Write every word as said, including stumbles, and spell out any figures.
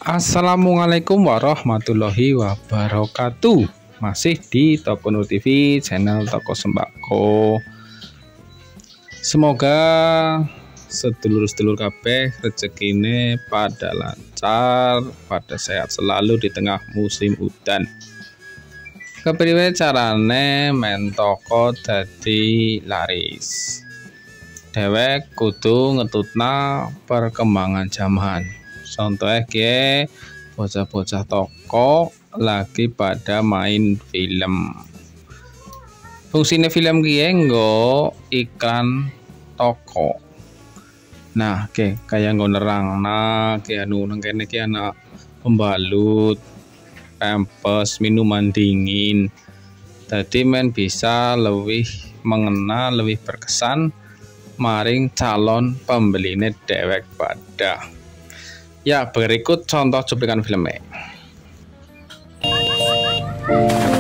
Assalamualaikum warahmatullahi wabarakatuh. Masih di Toko Nur T V, channel Toko Sembako. Semoga sedulur-sedulur kabeh rezekine pada lancar, pada sehat selalu di tengah musim udan. Kepriwe carane men toko dadi laris? Dewek kudu ngetutna perkembangan zaman. Contohnya ke bocah-bocah toko lagi pada main film. Fungsinya film kie nggo iklan toko. Nah, ke kayak nggo nerang, nah ke anu nang kene ke anak pembalut, pampers, minuman dingin. Tadi men bisa lebih mengena, lebih berkesan maring calon pembeline dewek pada. Ya, berikut contoh cuplikan filmnya.